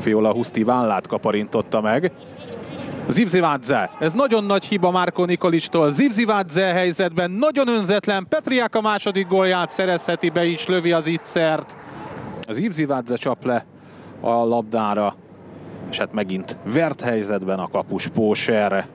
Fiola Huszti vállát kaparintotta meg. Zivzivadze, ez nagyon nagy hiba Marko Nikolistól. Zivzivadze helyzetben nagyon önzetlen, Petriák a második gólját szerezheti, be is lövi az ittszert. Zivzivadze csap le a labdára, és hát megint vert helyzetben a kapus Póser.